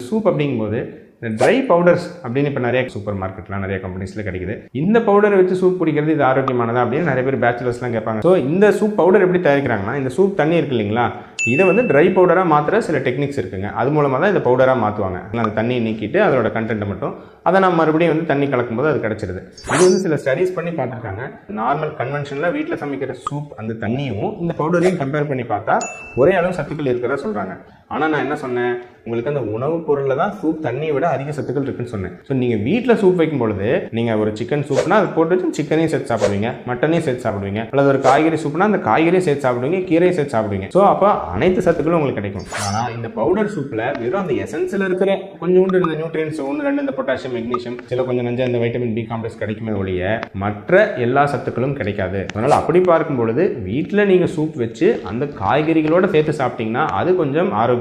Soup அப்படிங்கும்போது இந்த try powders அப்படின்னு இப்போ நிறைய சூப்பர் மார்க்கெட்லாம் நிறைய கம்பெனிஸில் கிடைக்குது. இந்த பவுடரை வச்சு சூப் குடிக்கிறது இது ஆரோக்கியமானதா அப்படின்னு நிறைய பேர் பேச்சுலர்ஸ்லாம் கேட்பாங்க. ஸோ இந்த சூப் பவுடர் எப்படி தயாரிக்கிறாங்கன்னா, இந்த சூப் தண்ணி இருக்கு இல்லைங்களா, இதை வந்து ட்ரை பவுடராக மாற்றுற சில டெக்னிக்ஸ் இருக்குங்க. அது மூலமாக தான் இந்த பவுடராக மாற்றுவாங்க. அந்த தண்ணியை நீக்கிட்டு அதோட கண்டென்ட்டை மட்டும் அதை நம்ம மறுபடியும் வந்து தண்ணி கலக்கும்போது அது கிடச்சிருது. இது வந்து சில ஸ்டடீஸ் பண்ணி பார்த்துருக்காங்க. நார்மல் கன்வென்ஷனில் வீட்டில் சமைக்கிற சூப் அந்த தண்ணியும் இந்த பவுடரையும் கம்பேர் பண்ணி பார்த்தா ஒரே அளவு சத்துக்கள் இருக்கிறதா சொல்கிறாங்க. ஆனால் நான் என்ன சொன்னேன், உங்களுக்கு அந்த உணவுப் பொருளில் தான் சூப் தண்ணியை விட அதிக சத்துக்கள் இருக்குன்னு சொன்னேன். ஸோ நீங்கள் வீட்டில் சூப் வைக்கும் பொழுது நீங்கள் ஒரு சிக்கன் சூப்னா அது போட்டு வச்சு சிக்கனையும் சேர்த்து சாப்பிடுவீங்க, மட்டனையும் சேர்த்து சாப்பிடுவீங்க, அல்லது ஒரு காய்கறி சூப்னா அந்த காய்கறியும் சேர்த்து சாப்பிடுவீங்க, கீரையும் சேர்த்து சாப்பிடுவீங்க. ஸோ அப்போ அனைத்து சத்துக்களும் உங்களுக்கு கிடைக்கும். ஆனால் இந்த பவுடர் சூப்பில் வெறும் அந்த எசன்ஸில் இருக்கிற கொஞ்சோண்டு இந்த நியூட்ரியன்ஸ் 1-2 இந்த பொட்டாசியம், மெக்னீஷியம், சில கொஞ்சம் நஞ்சா இந்த வைட்டமின் பி காம்ப்ளெக்ஸ் கிடைக்குமே ஒழிய மற்ற எல்லா சத்துக்களும் கிடைக்காது. அதனால் அப்படி பார்க்கும் பொழுது வீட்டில் நீங்கள் சூப் வச்சு அந்த காய்கறிகளோட சேர்த்து சாப்பிட்டீங்கன்னா அது கொஞ்சம் ஆரோக்கியம்